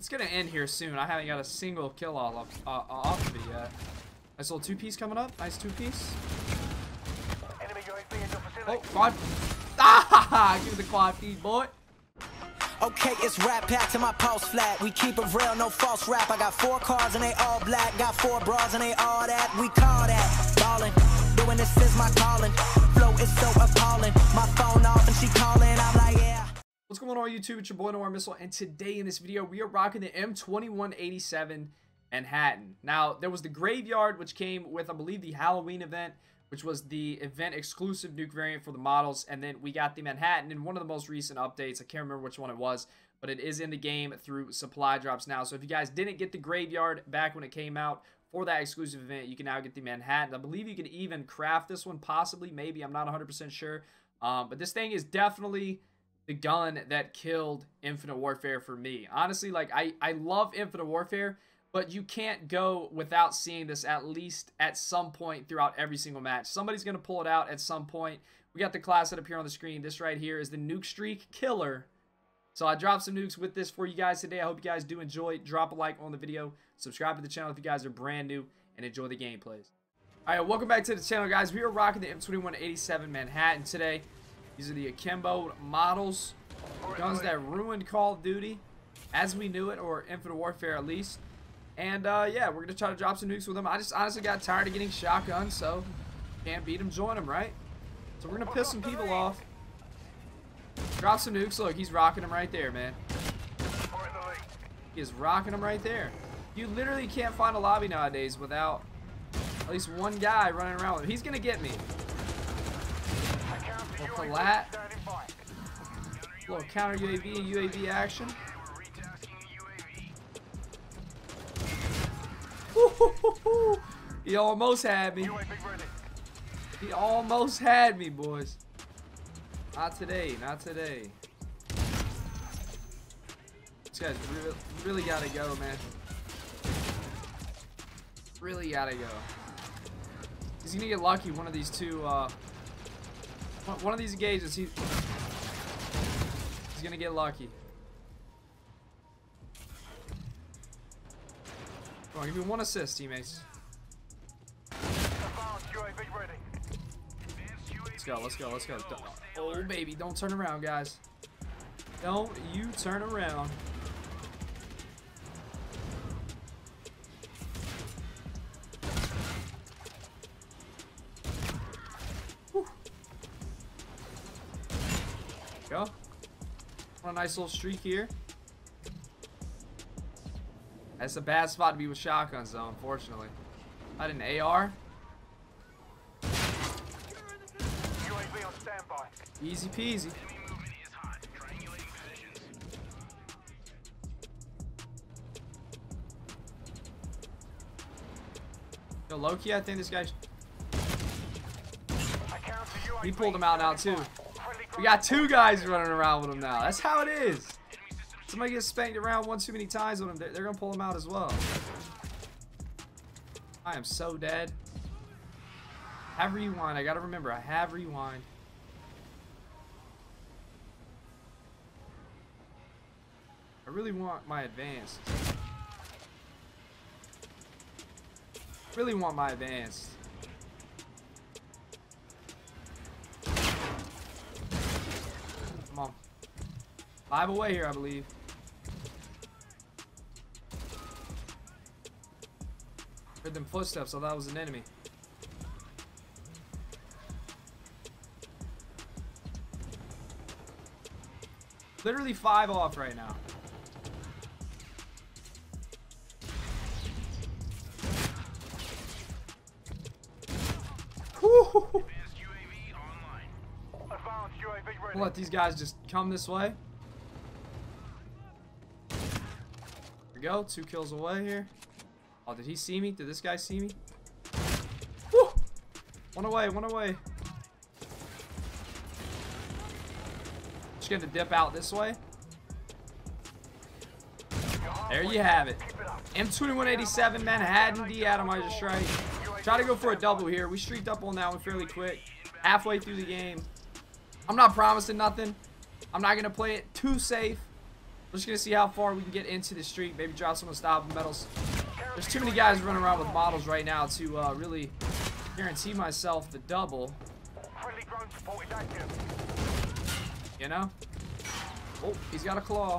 It's gonna end here soon. I haven't got a single kill off of it yet. Nice little two-piece coming up. Nice two-piece. Oh, quad. Ah! Give me the quad feed, boy. Okay, it's rap pack to my pulse flat. We keep it real, no false rap. I got 4 cars and they all black. Got 4 bras and they all that. We call that ballin'. Doing this is my calling. Flow is so appalling. My phone off and she calling. I'm like, yeah. What's going on YouTube? It's your boy Noir Missile, and today in this video we are rocking the M2187 Manhattan. Now there was the Graveyard, which came with, I believe, the Halloween event, which was the event exclusive nuke variant for the models, and then we got the Manhattan in one of the most recent updates. I can't remember which one it was, but it is in the game through supply drops now. So if you guys didn't get the Graveyard back when it came out for that exclusive event, you can now get the Manhattan. I believe you can even craft this one, possibly, maybe, I'm not 100% sure. But this thing is definitely the gun that killed Infinite Warfare for me. Honestly, like, I love Infinite Warfare, but you can't go without seeing this at least at some point throughout every single match. Somebody's going to pull it out at some point. We got the class set up here on the screen. This right here is the Nuke Streak Killer. So I dropped some nukes with this for you guys today. I hope you guys do enjoy. Drop a like on the video. Subscribe to the channel if you guys are brand new, and enjoy the gameplays. All right, welcome back to the channel, guys. We are rocking the M2187 Manhattan today. These are the Akimbo models. The guns that ruined Call of Duty as we knew it, or Infinite Warfare at least. And yeah, we're gonna try to drop some nukes with them. I just honestly got tired of getting shotguns, so can't beat them, join them, right? So we're gonna piss some people off. Drop some nukes. Look, he's rocking them right there, man. He is rocking them right there. You literally can't find a lobby nowadays without at least one guy running around with him. He's gonna get me. Little collat. Little counter UAV and UAV action. He almost had me. He almost had me, boys. Not today, not today. This guy's really gotta go, man. Really gotta go. He's gonna get lucky. One of these two, one of these engages, he's gonna get lucky. Come on, give me one assist, teammates. Let's go, let's go, let's go. Oh, baby, don't turn around, guys. Don't you turn around. Whew. Go. Want a nice little streak here. That's a bad spot to be with shotguns, though, unfortunately. Not an AR. UAV on standby. Easy peasy. Yo, Loki, I think this guy. He pulled him out now, too. We got 2 guys running around with him now. That's how it is. Somebody gets spanked around one too many times with him, they're going to pull him out as well. I am so dead. Have rewind. I got to remember, I have rewind. I really want my advanced. Really want my advanced. Come on. 5 away here, I believe. Heard them footsteps, so that was an enemy. Literally 5 off right now. We'll let these guys just come this way. Here we go, 2 kills away here. Oh, did he see me? Did this guy see me? Woo! One away, one away. Just gonna dip out this way. There you have it. M2187 Manhattan de-atomizer strike. Try to go for a double here. We streaked up on that one fairly quick. Halfway through the game. I'm not promising nothing. I'm not gonna play it too safe. We're just gonna see how far we can get into the street. Maybe drop some unstoppable medals. There's too many guys running around with models right now to really guarantee myself the double. Friendly drone support is active. You know? Oh, he's got a claw.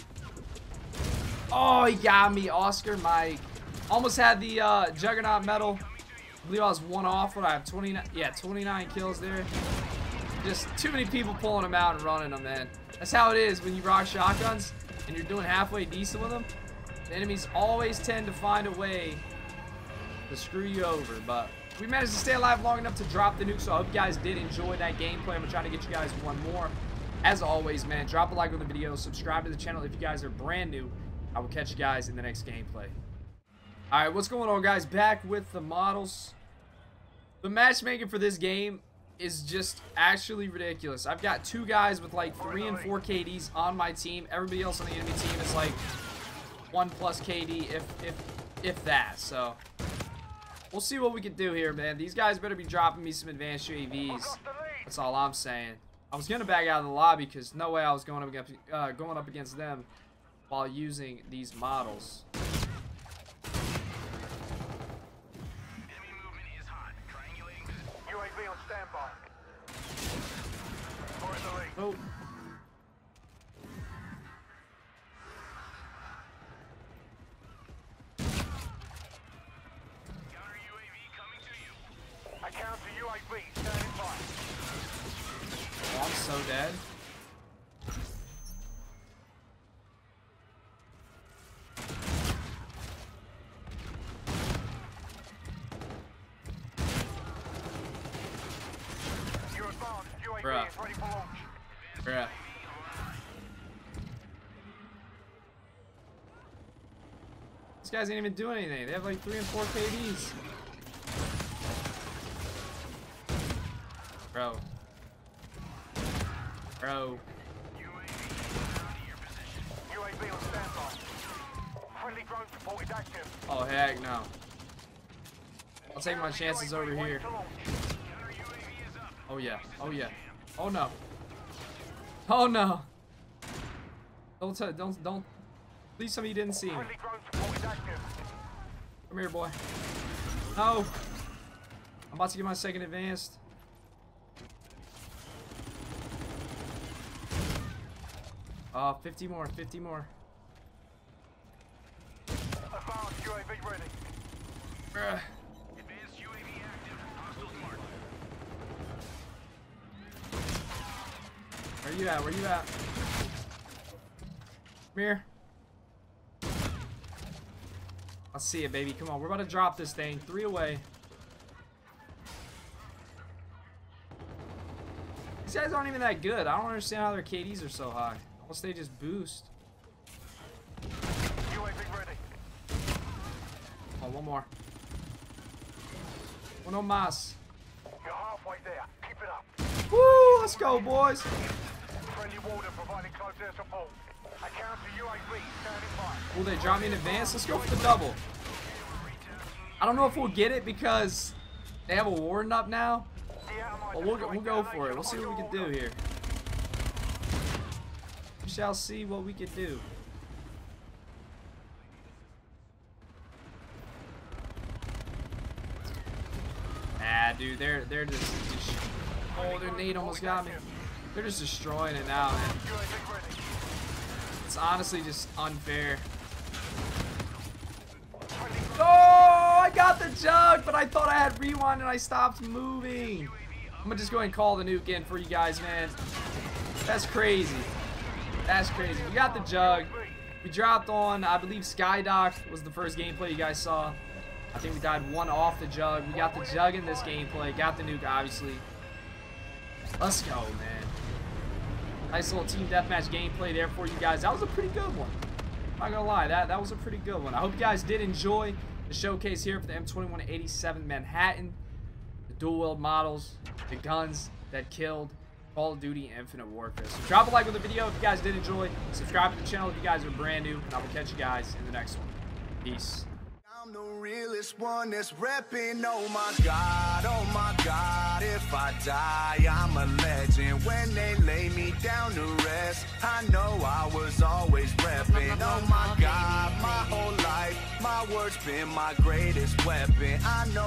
Oh, he got me, Oscar Mike. Almost had the Juggernaut medal. I believe I was one off, but I have 29. Yeah, 29 kills there. Just too many people pulling them out and running them, man. That's how it is when you rock shotguns and you're doing halfway decent with them. The enemies always tend to find a way to screw you over, but we managed to stay alive long enough to drop the nuke, so I hope you guys did enjoy that gameplay. I'm gonna try to get you guys one more. As always, man, drop a like on the video, subscribe to the channel if you guys are brand new. I will catch you guys in the next gameplay. Alright, what's going on, guys? Back with the models. The matchmaking for this game is just actually ridiculous. I've got 2 guys with like 3 and 4 KDs on my team. Everybody else on the enemy team is like 1+ KD, if that. So we'll see what we can do here, man. These guys better be dropping me some advanced UAVs. That's all I'm saying. I was gonna back out of the lobby because no way I was going up against them while using these models. UAV on standby. We're in the lead. Oh. I counter UAV standing by. Oh, I'm so dead. You're advanced. UAV Bruh. is ready for launch. Bruh. These guys ain't even doing anything. They have like 3 and 4 KDs. Bro. Bro. UAV on standby. Friendly drone support is active. Oh, heck no. I'll take my chances over here. Oh, yeah. Oh, yeah. Oh, no. Oh, no. Don't. Please tell me you didn't see me. Friendly drone support is active. Come here, boy. No. I'm about to get my second advanced. Oh, 50 more, 50 more. Advanced UAV ready. Bruh. Advanced UAV active. Hostile marked. Where you at? Where you at? Come here. I see it, baby. Come on. We're about to drop this thing. 3 away. These guys aren't even that good. I don't understand how their KDs are so high. Unless they just boost. UAV ready. Oh, one more. Uno más. You're halfway there. Keep it up. Woo! Let's go, boys. Friendly warden providing close air support. I counter UAV standing by. Will they drop me in advance? Let's go for the double. I don't know if we'll get it because they have a warden up now. But we'll go for it. We'll see what we can do here. We shall see what we can do. Ah, dude, they're just oh, their nade almost got me. They're just destroying it now, man. UAV ready. It's honestly just unfair. Oh, I got the jug, but I thought I had rewind and I stopped moving. I'm gonna just go ahead and call the nuke in for you guys, man. That's crazy. That's crazy. We got the jug. We dropped on, I believe Skydock was the first gameplay you guys saw. I think we died 1 off the jug. We got the jug in this gameplay. Got the nuke, obviously. Let's go, man. Nice little team deathmatch gameplay there for you guys. That was a pretty good one. I'm not gonna lie, that was a pretty good one. I hope you guys did enjoy the showcase here for the M2187 Manhattan, the dual-wield models, the guns that killed Call of Duty Infinite Warfare. So drop a like on the video if you guys did enjoy. Subscribe to the channel if you guys are brand new, and I will catch you guys in the next one. Peace. I'm the real realest one that's reppin'. Oh my God, if I die, I'm a legend. When they lay me down to rest, I know I was always reppin'. Oh my God, my whole life, my words been my greatest weapon. I know